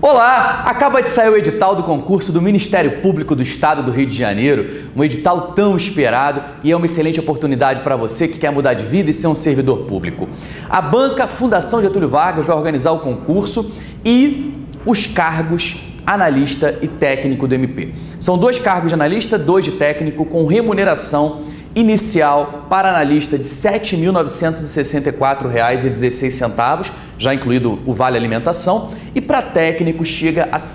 Olá! Acaba de sair o edital do concurso do Ministério Público do Estado do Rio de Janeiro, um edital tão esperado e é uma excelente oportunidade para você que quer mudar de vida e ser um servidor público. A banca Fundação Getúlio Vargas vai organizar o concurso e os cargos analista e técnico do MP. São 2 cargos de analista, 2 de técnico, com remuneração inicial para analista de R$ 7.964,16, já incluído o vale alimentação, e para técnico chega a R$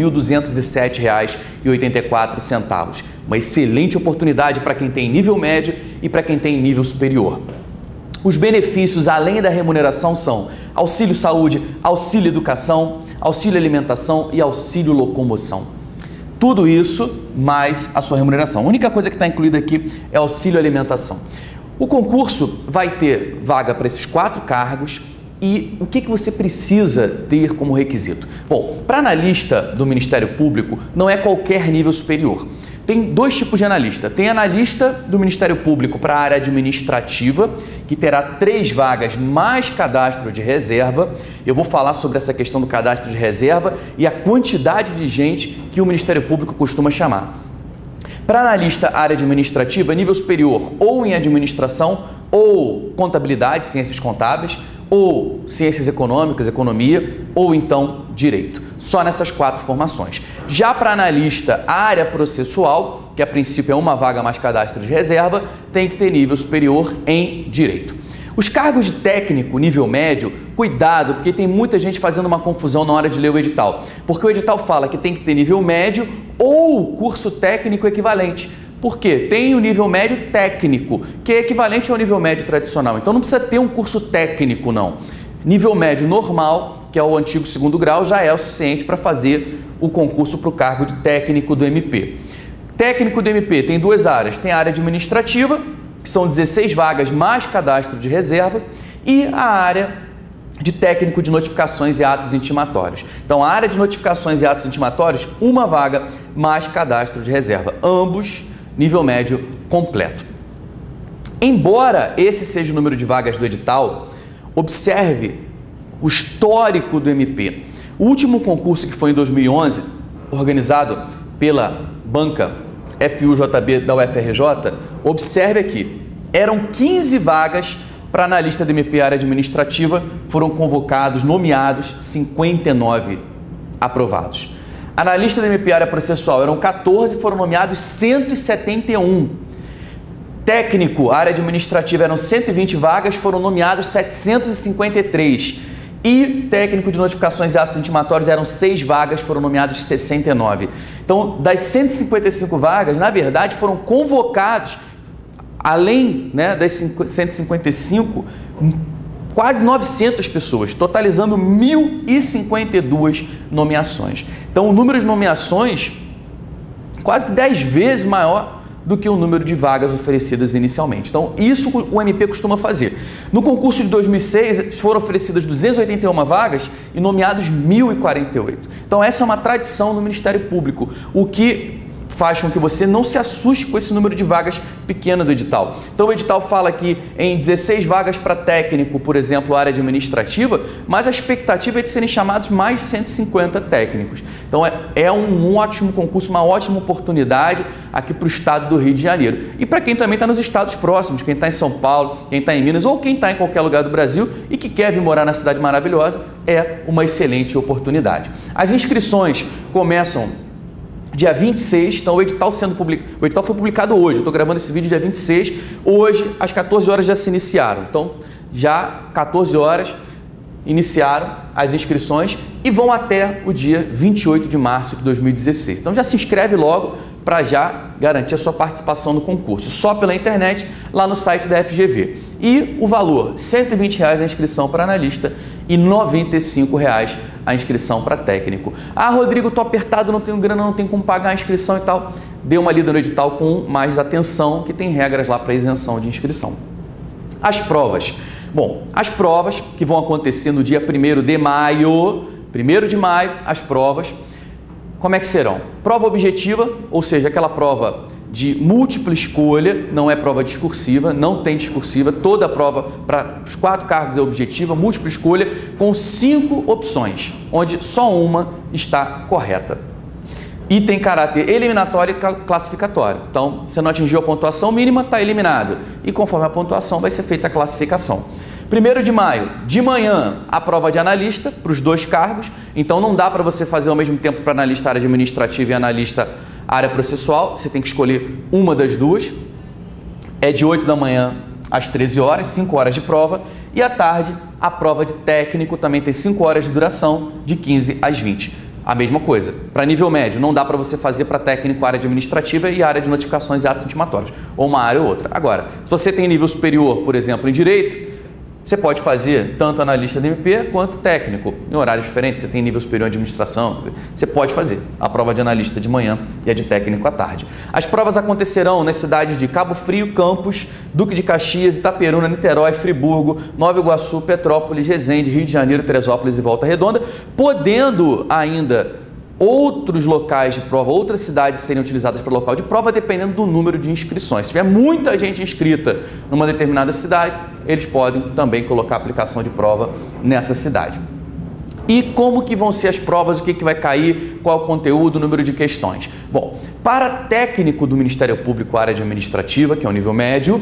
5.207,84. Uma excelente oportunidade para quem tem nível médio e para quem tem nível superior. Os benefícios, além da remuneração, são auxílio saúde, auxílio educação, auxílio alimentação e auxílio locomoção. Tudo isso mais a sua remuneração. A única coisa que está incluída aqui é auxílio alimentação. O concurso vai ter vaga para esses 4 cargos e o que você precisa ter como requisito? Bom, para analista do Ministério Público não é qualquer nível superior. Tem 2 tipos de analista. Tem analista do Ministério Público para a área administrativa, que terá 3 vagas mais cadastro de reserva. Eu vou falar sobre essa questão do cadastro de reserva e a quantidade de gente que o Ministério Público costuma chamar. Para analista área administrativa, nível superior, ou em administração, ou contabilidade, ciências contábeis, ou ciências econômicas, economia, ou então direito. Só nessas 4 formações. Já para analista área processual, que a princípio é uma vaga mais cadastro de reserva, tem que ter nível superior em direito. Os cargos de técnico, nível médio, cuidado, porque tem muita gente fazendo uma confusão na hora de ler o edital. Porque o edital fala que tem que ter nível médio ou curso técnico equivalente. Por quê? Tem o nível médio técnico, que é equivalente ao nível médio tradicional. Então não precisa ter um curso técnico, não. Nível médio normal, que é o antigo 2º grau, já é o suficiente para fazer o concurso para o cargo de técnico do MP. Técnico do MP tem 2 áreas. Tem a área administrativa, que são 16 vagas mais cadastro de reserva, e a área de técnico de notificações e atos intimatórios. Então, a área de notificações e atos intimatórios, 1 vaga mais cadastro de reserva. Ambos nível médio completo. Embora esse seja o número de vagas do edital, observe o histórico do MP. O último concurso, que foi em 2011, organizado pela banca FUJB da UFRJ, observe aqui, eram 15 vagas para analista do MP área administrativa, foram convocados, nomeados 59 aprovados. Analista do MP área processual eram 14, foram nomeados 171. Técnico, área administrativa, eram 120 vagas, foram nomeados 753. E técnico de notificações e atos intimatórios eram 6 vagas, foram nomeados 69. Então, das 155 vagas, na verdade, foram convocados, além das 155, quase 900 pessoas, totalizando 1.052 nomeações. Então, o número de nomeações quase que 10 vezes maior do que o número de vagas oferecidas inicialmente. Então, isso o MP costuma fazer. No concurso de 2006, foram oferecidas 281 vagas e nomeados 1.048. Então, essa é uma tradição no Ministério Público, o que faz com que você não se assuste com esse número de vagas pequeno do edital. Então, o edital fala que em 16 vagas para técnico, por exemplo, área administrativa, mas a expectativa é de serem chamados mais de 150 técnicos. Então, é um ótimo concurso, uma ótima oportunidade aqui para o estado do Rio de Janeiro. E para quem também está nos estados próximos, quem está em São Paulo, quem está em Minas ou quem está em qualquer lugar do Brasil e que quer vir morar na cidade maravilhosa, é uma excelente oportunidade. As inscrições começam dia 26, então o edital foi publicado hoje, eu estou gravando esse vídeo dia 26, hoje às 14 horas já se iniciaram, então já 14 horas iniciaram as inscrições e vão até o dia 28 de março de 2016. Então já se inscreve logo para já garantir a sua participação no concurso, só pela internet, lá no site da FGV. E o valor, R$ 120 a inscrição para analista e R$ 95 a inscrição para técnico. Ah, Rodrigo, estou apertado, não tenho grana, não tenho como pagar a inscrição e tal. Dê uma lida no edital com mais atenção, que tem regras lá para isenção de inscrição. As provas. Bom, as provas que vão acontecer no dia 1º de maio, as provas, como é que serão? Prova objetiva, ou seja, aquela prova de múltipla escolha, não é prova discursiva, não tem discursiva, toda a prova para os 4 cargos é objetiva, múltipla escolha, com 5 opções, onde só uma está correta. E tem caráter eliminatório e classificatório. Então, você não atingiu a pontuação mínima, está eliminado. E conforme a pontuação vai ser feita a classificação. 1º de maio, de manhã, a prova de analista para os 2 cargos. Então, não dá para você fazer ao mesmo tempo para analista área administrativa e analista área processual. Você tem que escolher uma das duas. É de 8 da manhã às 13 horas, 5 horas de prova. E à tarde, a prova de técnico também tem 5 horas de duração, de 15 às 20. A mesma coisa. Para nível médio, não dá para você fazer para técnico área administrativa e área de notificações e atos intimatórios. Ou uma área ou outra. Agora, se você tem nível superior, por exemplo, em direito, você pode fazer tanto analista de MP quanto técnico, em horários diferentes. Você tem nível superior em administração, você pode fazer a prova de analista de manhã e a de técnico à tarde. As provas acontecerão nas cidades de Cabo Frio, Campos, Duque de Caxias, Itaperuna, Niterói, Friburgo, Nova Iguaçu, Petrópolis, Resende, Rio de Janeiro, Teresópolis e Volta Redonda, podendo ainda outros locais de prova, outras cidades serem utilizadas para local de prova, dependendo do número de inscrições. Se tiver muita gente inscrita numa determinada cidade, eles podem também colocar a aplicação de prova nessa cidade. E como que vão ser as provas, o que vai cair, qual o conteúdo, o número de questões? Bom, para técnico do Ministério Público, área administrativa, que é o nível médio,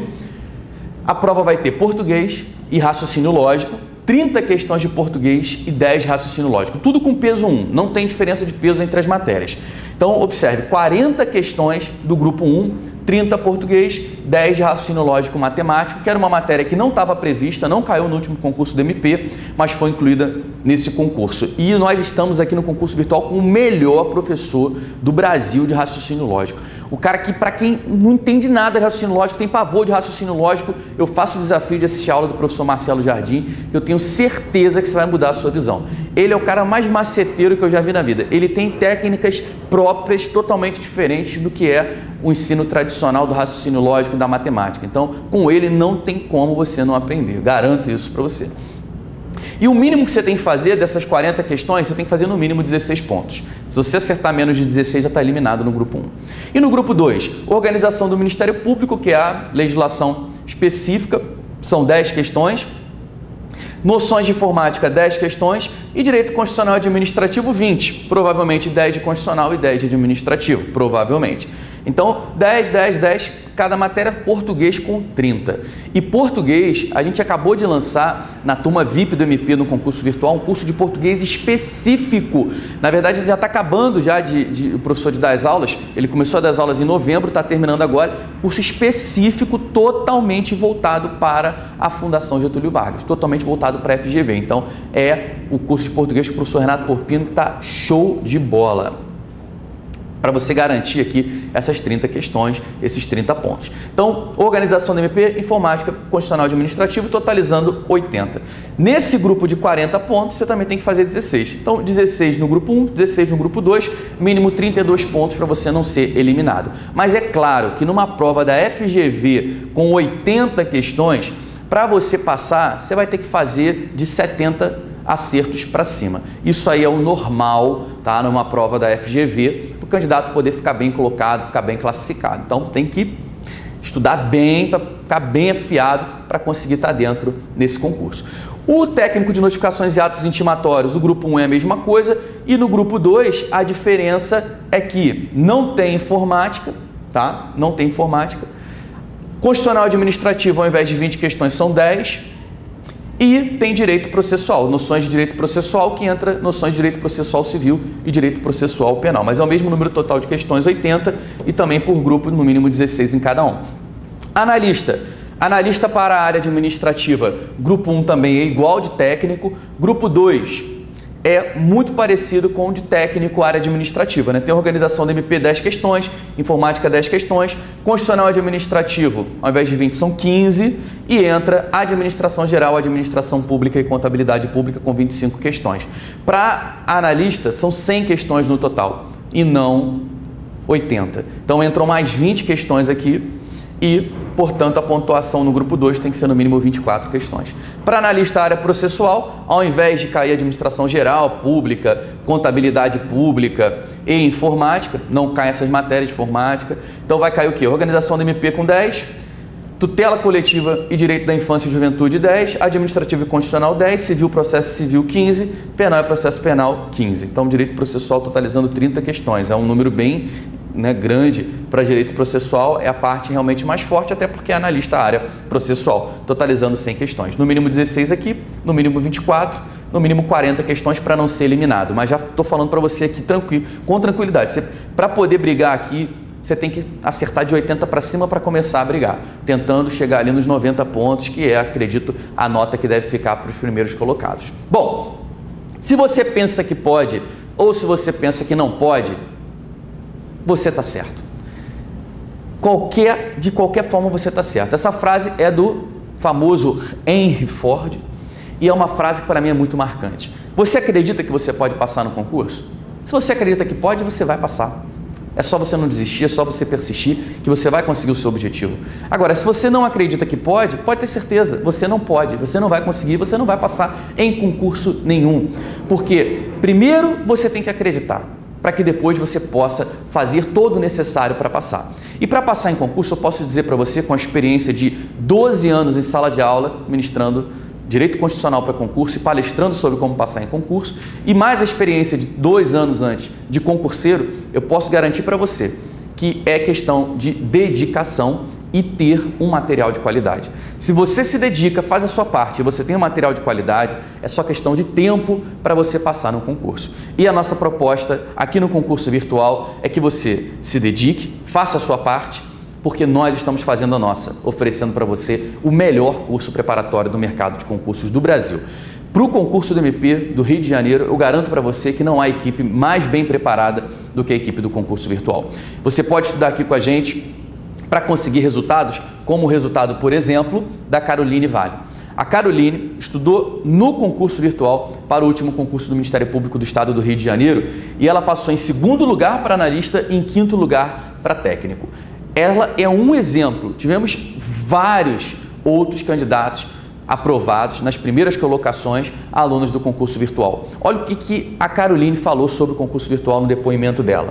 a prova vai ter português e raciocínio lógico, 30 questões de português e 10 de raciocínio lógico, tudo com peso 1, não tem diferença de peso entre as matérias. Então, observe, 40 questões do grupo 1, 30 português, 10 de raciocínio lógico matemático, que era uma matéria que não estava prevista, não caiu no último concurso do MP, mas foi incluída nesse concurso. E nós estamos aqui no concurso virtual com o melhor professor do Brasil de raciocínio lógico. O cara que, para quem não entende nada de raciocínio lógico, tem pavor de raciocínio lógico, eu faço o desafio de assistir a aula do professor Marcelo Jardim, que eu tenho certeza que você vai mudar a sua visão. Ele é o cara mais maceteiro que eu já vi na vida. Ele tem técnicas próprias, totalmente diferentes do que é o ensino tradicional do raciocínio lógico da matemática. Então, com ele não tem como você não aprender. Garanto isso para você. E o mínimo que você tem que fazer dessas 40 questões, você tem que fazer no mínimo 16 pontos. Se você acertar menos de 16, já está eliminado no grupo 1. E no grupo 2, organização do Ministério Público, que é a legislação específica, são 10 questões. Noções de informática, 10 questões. E direito constitucional e administrativo, 20. Provavelmente 10 de constitucional e 10 de administrativo, provavelmente. Então, 10, 10, 10, cada matéria, português com 30. E português, a gente acabou de lançar na turma VIP do MP no concurso virtual, um curso de português específico. Na verdade, já está acabando já o professor de dar as aulas, ele começou a dar as aulas em novembro, está terminando agora, curso específico totalmente voltado para a Fundação Getúlio Vargas, totalmente voltado para a FGV. Então, é o curso de português com o professor Renato Porpino, que está show de bola, para você garantir aqui essas 30 questões, esses 30 pontos. Então, organização do MP, informática, constitucional e administrativo, totalizando 80. Nesse grupo de 40 pontos, você também tem que fazer 16. Então, 16 no grupo 1, 16 no grupo 2, mínimo 32 pontos para você não ser eliminado. Mas é claro que numa prova da FGV com 80 questões, para você passar, você vai ter que fazer de 70 acertos para cima. Isso aí é o normal, tá? Numa prova da FGV, para o candidato poder ficar bem colocado, ficar bem classificado. Então, tem que estudar bem, para ficar bem afiado, para conseguir estar dentro nesse concurso. O técnico de notificações e atos intimatórios, o grupo 1 é a mesma coisa, e no grupo 2, a diferença é que não tem informática, tá? Não tem informática. Constitucional administrativo, ao invés de 20 questões, são 10. E tem direito processual, noções de direito processual, que entra noções de direito processual civil e direito processual penal. Mas é o mesmo número total de questões, 80, e também por grupo, no mínimo 16 em cada um. Analista. Analista para a área administrativa, grupo 1 também é igual de técnico, grupo 2 é muito parecido com o de técnico área administrativa, né? Tem organização do MP 10 questões, informática 10 questões, constitucional administrativo, ao invés de 20 são 15, e entra administração geral, administração pública e contabilidade pública com 25 questões. Para analista são 100 questões no total e não 80. Então entram mais 20 questões aqui e, portanto, a pontuação no grupo 2 tem que ser no mínimo 24 questões. Para analista área processual, ao invés de cair administração geral, pública, contabilidade pública e informática, não cai essas matérias de informática, então vai cair o quê? Organização do MP com 10, tutela coletiva e direito da infância e juventude 10, administrativo e constitucional 10, civil, processo civil 15, penal e processo penal 15. Então, direito processual totalizando 30 questões, é um número bem grande para direito processual, é a parte realmente mais forte, até porque é analista área processual, totalizando 100 questões. No mínimo 16 aqui, no mínimo 24, no mínimo 40 questões para não ser eliminado. Mas já estou falando para você aqui com tranquilidade. Para poder brigar aqui, você tem que acertar de 80 para cima para começar a brigar, tentando chegar ali nos 90 pontos, que é, acredito, a nota que deve ficar para os primeiros colocados. Bom, se você pensa que pode ou se você pensa que não pode, você está certo. De qualquer forma você está certo. Essa frase é do famoso Henry Ford e é uma frase que para mim é muito marcante. Você acredita que você pode passar no concurso? Se você acredita que pode, você vai passar. É só você não desistir, é só você persistir que você vai conseguir o seu objetivo. Agora, se você não acredita que pode ter certeza, você não pode, você não vai conseguir, você não vai passar em concurso nenhum. Porque primeiro você tem que acreditar, para que depois você possa fazer todo o necessário para passar. E para passar em concurso, eu posso dizer para você, com a experiência de 12 anos em sala de aula, ministrando Direito Constitucional para concurso e palestrando sobre como passar em concurso, e mais a experiência de 2 anos antes de concurseiro, eu posso garantir para você que é questão de dedicação e ter um material de qualidade. Se você se dedica, faz a sua parte e você tem um material de qualidade, é só questão de tempo para você passar no concurso. E a nossa proposta aqui no concurso virtual é que você se dedique, faça a sua parte, porque nós estamos fazendo a nossa, oferecendo para você o melhor curso preparatório do mercado de concursos do Brasil. Para o concurso do MP do Rio de Janeiro, eu garanto para você que não há equipe mais bem preparada do que a equipe do concurso virtual. Você pode estudar aqui com a gente para conseguir resultados, como o resultado, por exemplo, da Caroline Vale. A Caroline estudou no concurso virtual para o último concurso do Ministério Público do Estado do Rio de Janeiro e ela passou em 2º lugar para analista e em 5º lugar para técnico. Ela é um exemplo. Tivemos vários outros candidatos aprovados nas primeiras colocações a alunos do concurso virtual. Olha o que a Caroline falou sobre o concurso virtual no depoimento dela.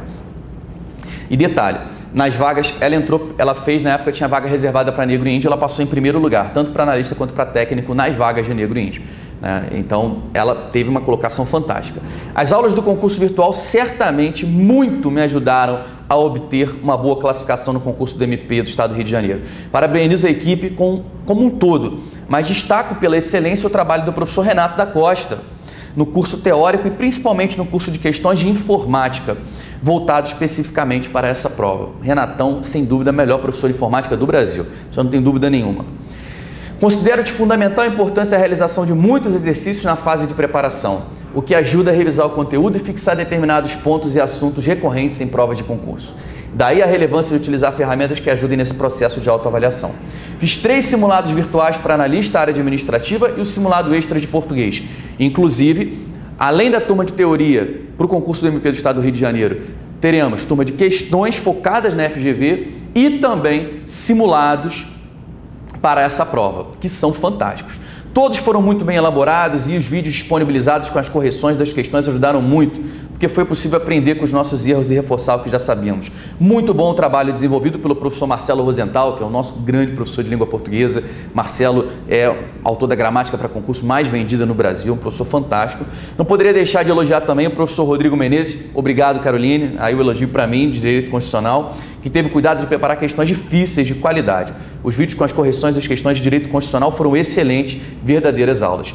E detalhe, nas vagas, ela fez, na época tinha vaga reservada para negro e índio, ela passou em 1º lugar, tanto para analista quanto para técnico nas vagas de negro e índio. Então, ela teve uma colocação fantástica. As aulas do concurso virtual certamente muito me ajudaram a obter uma boa classificação no concurso do MP do Estado do Rio de Janeiro. Parabenizo a equipe como um todo, mas destaco pela excelência o trabalho do professor Renato da Costa, no curso teórico e principalmente no curso de questões de informática, voltado especificamente para essa prova. Renatão, sem dúvida, melhor professor de informática do Brasil, isso não tem dúvida nenhuma. Considero de fundamental importância a realização de muitos exercícios na fase de preparação, o que ajuda a revisar o conteúdo e fixar determinados pontos e assuntos recorrentes em provas de concurso. Daí a relevância de utilizar ferramentas que ajudem nesse processo de autoavaliação. Fiz 3 simulados virtuais para analista, área administrativa e o simulado extra de português. Inclusive, além da turma de teoria para o concurso do MP do Estado do Rio de Janeiro, teremos turma de questões focadas na FGV e também simulados para essa prova, que são fantásticos. Todos foram muito bem elaborados e os vídeos disponibilizados com as correções das questões ajudaram muito, porque foi possível aprender com os nossos erros e reforçar o que já sabíamos. Muito bom o trabalho desenvolvido pelo professor Marcelo Rosenthal, que é o nosso grande professor de língua portuguesa. Marcelo é autor da gramática para concurso mais vendida no Brasil, um professor fantástico. Não poderia deixar de elogiar também o professor Rodrigo Menezes. Obrigado, Caroline. Aí o elogio para mim, de Direito Constitucional, que teve cuidado de preparar questões difíceis, de qualidade. Os vídeos com as correções das questões de Direito Constitucional foram excelentes, verdadeiras aulas.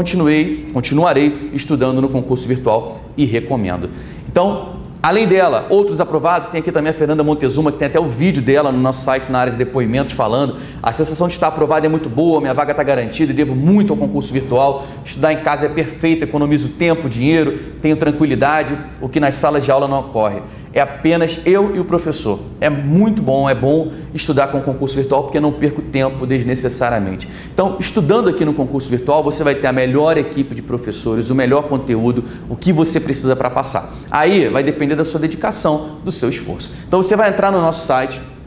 Continuarei estudando no concurso virtual e recomendo. Então, além dela, outros aprovados, tem aqui também a Fernanda Montezuma, que tem até o vídeo dela no nosso site, na área de depoimentos, falando: a sensação de estar aprovado é muito boa, minha vaga está garantida e devo muito ao concurso virtual. Estudar em casa é perfeito, economizo tempo, dinheiro, tenho tranquilidade, o que nas salas de aula não ocorre. É apenas eu e o professor. É muito bom, é bom estudar com o concurso virtual porque eu não perco tempo desnecessariamente. Então, estudando aqui no concurso virtual, você vai ter a melhor equipe de professores, o melhor conteúdo, o que você precisa para passar. Aí vai depender da sua dedicação, do seu esforço. Então, você vai entrar no nosso site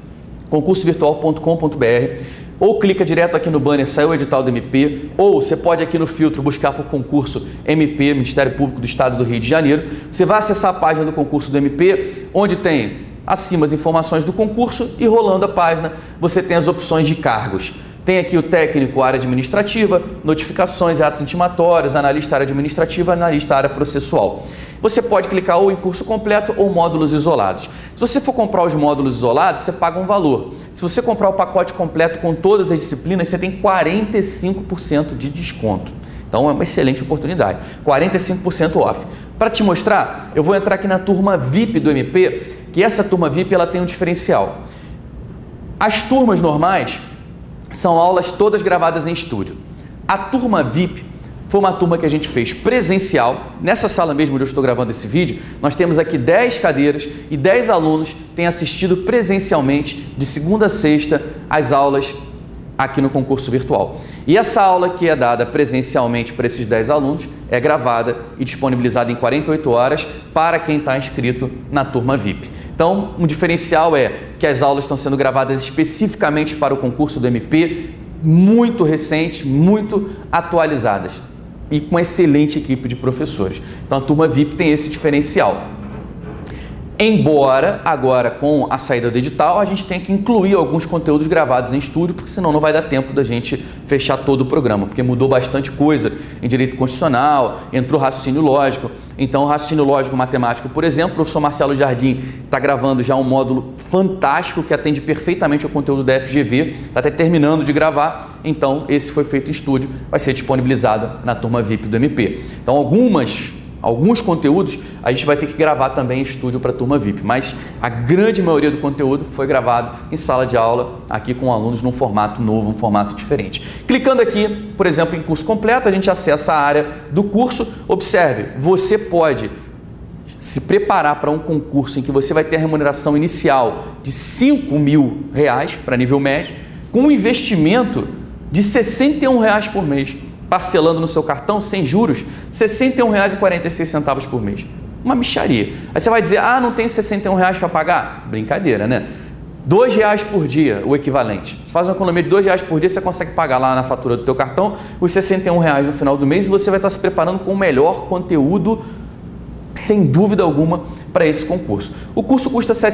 concursovirtual.com.br, ou clica direto aqui no banner, saiu o edital do MP, ou você pode aqui no filtro buscar por concurso MP, Ministério Público do Estado do Rio de Janeiro. Você vai acessar a página do concurso do MP, onde tem acima as informações do concurso e rolando a página você tem as opções de cargos. Tem aqui o técnico, área administrativa, notificações, atos intimatórios, analista área administrativa, analista área processual. Você pode clicar ou em curso completo ou módulos isolados. Se você for comprar os módulos isolados, você paga um valor. Se você comprar o pacote completo com todas as disciplinas, você tem 45% de desconto. Então é uma excelente oportunidade. 45% off. Para te mostrar, eu vou entrar aqui na turma VIP do MP, que essa turma VIP ela tem um diferencial. As turmas normais são aulas todas gravadas em estúdio. A turma VIP foi uma turma que a gente fez presencial. Nessa sala mesmo onde eu estou gravando esse vídeo, nós temos aqui 10 cadeiras e 10 alunos têm assistido presencialmente, de segunda a sexta, as aulas aqui no concurso virtual. E essa aula que é dada presencialmente para esses 10 alunos é gravada e disponibilizada em 48 horas para quem está inscrito na turma VIP. Então, um diferencial é que as aulas estão sendo gravadas especificamente para o concurso do MP, muito recentes, muito atualizadas e com excelente equipe de professores. Então, a turma VIP tem esse diferencial. Embora agora com a saída do edital a gente tenha que incluir alguns conteúdos gravados em estúdio, porque senão não vai dar tempo da gente fechar todo o programa, porque mudou bastante coisa em direito constitucional, entrou raciocínio lógico. Então, raciocínio lógico matemático, por exemplo, o professor Marcelo Jardim está gravando já um módulo fantástico que atende perfeitamente ao conteúdo da FGV, está até terminando de gravar, então esse foi feito em estúdio, vai ser disponibilizado na turma VIP do MP. Então, alguns conteúdos a gente vai ter que gravar também em estúdio para a turma VIP, mas a grande maioria do conteúdo foi gravado em sala de aula, aqui com alunos num formato novo, um formato diferente. Clicando aqui, por exemplo, em curso completo, a gente acessa a área do curso. Observe, você pode se preparar para um concurso em que você vai ter a remuneração inicial de R$5.000 para nível médio, com um investimento de R$61 por mês. Parcelando no seu cartão, sem juros, R$ 61,46 por mês. Uma mixaria. Aí você vai dizer, ah, não tenho R$61 para pagar? Brincadeira, né? R$2 por dia, o equivalente. Você faz uma economia de R$2 por dia, você consegue pagar lá na fatura do teu cartão os R$61 no final do mês e você vai estar se preparando com o melhor conteúdo, sem dúvida alguma, para esse concurso. O curso custa R$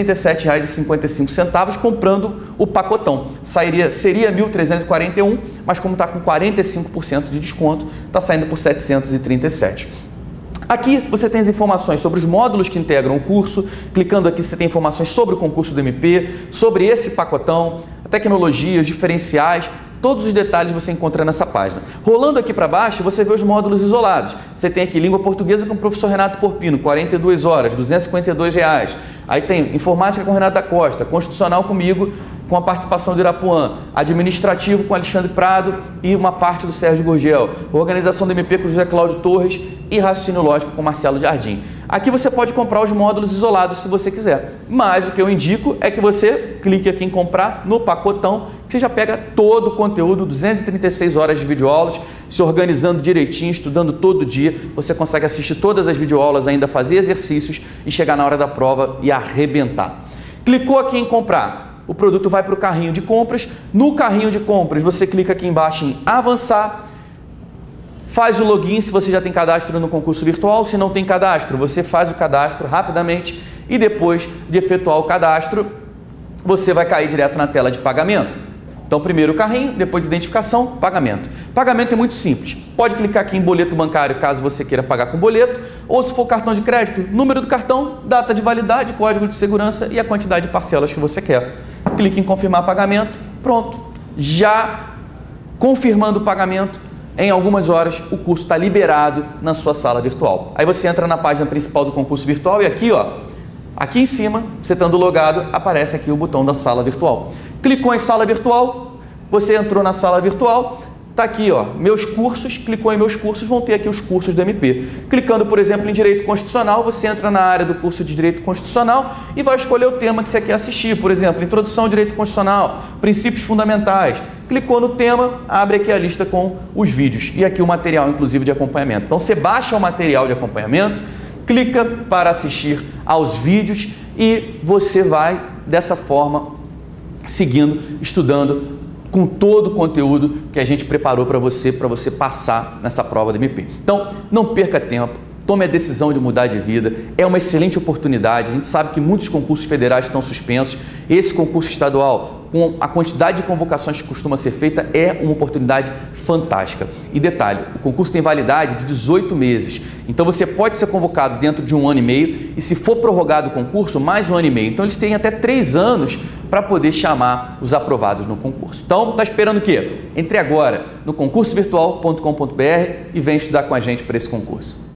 737,55 comprando o pacotão. Seria R$ 1.341, mas como está com 45% de desconto, está saindo por R$ 737. Aqui você tem as informações sobre os módulos que integram o curso. Clicando aqui você tem informações sobre o concurso do MP, sobre esse pacotão, tecnologias, diferenciais. Todos os detalhes você encontra nessa página. Rolando aqui para baixo, você vê os módulos isolados. Você tem aqui língua portuguesa com o professor Renato Porpino, 42 horas, R$ 252. Aí tem informática com Renato da Costa, constitucional comigo, com a participação do Irapuã, administrativo com Alexandre Prado e uma parte do Sérgio Gurgel, organização do MP com José Cláudio Torres e raciocínio lógico com Marcelo Jardim. Aqui você pode comprar os módulos isolados se você quiser, mas o que eu indico é que você clique aqui em comprar no pacotão, que você já pega todo o conteúdo, 236 horas de videoaulas, se organizando direitinho, estudando todo dia, você consegue assistir todas as videoaulas, ainda fazer exercícios e chegar na hora da prova e arrebentar. Clicou aqui em comprar, o produto vai para o carrinho de compras. No carrinho de compras, você clica aqui embaixo em avançar, faz o login se você já tem cadastro no concurso virtual. Se não tem cadastro, você faz o cadastro rapidamente e depois de efetuar o cadastro, você vai cair direto na tela de pagamento. Então, primeiro o carrinho, depois identificação, pagamento. Pagamento é muito simples. Pode clicar aqui em boleto bancário caso você queira pagar com boleto, ou se for cartão de crédito, número do cartão, data de validade, código de segurança e a quantidade de parcelas que você quer. Clique em confirmar pagamento, pronto. Já confirmando o pagamento, em algumas horas o curso está liberado na sua sala virtual. Aí você entra na página principal do concurso virtual e aqui, ó, aqui em cima, você estando logado, aparece aqui o botão da sala virtual. Clicou em sala virtual, você entrou na sala virtual, está aqui, ó, meus cursos, clicou em meus cursos, vão ter aqui os cursos do MP. Clicando, por exemplo, em Direito Constitucional, você entra na área do curso de Direito Constitucional e vai escolher o tema que você quer assistir. Por exemplo, Introdução ao Direito Constitucional, Princípios Fundamentais. Clicou no tema, abre aqui a lista com os vídeos e aqui o material, inclusive, de acompanhamento. Então, você baixa o material de acompanhamento, clica para assistir aos vídeos e você vai, dessa forma, seguindo, estudando com todo o conteúdo que a gente preparou para você passar nessa prova do MP. Então, não perca tempo. Tome a decisão de mudar de vida, é uma excelente oportunidade. A gente sabe que muitos concursos federais estão suspensos. Esse concurso estadual, com a quantidade de convocações que costuma ser feita, é uma oportunidade fantástica. E detalhe, o concurso tem validade de 18 meses. Então você pode ser convocado dentro de 1 ano e meio e, se for prorrogado o concurso, mais 1 ano e meio. Então eles têm até 3 anos para poder chamar os aprovados no concurso. Então, está esperando o quê? Entre agora no concursovirtual.com.br e vem estudar com a gente para esse concurso.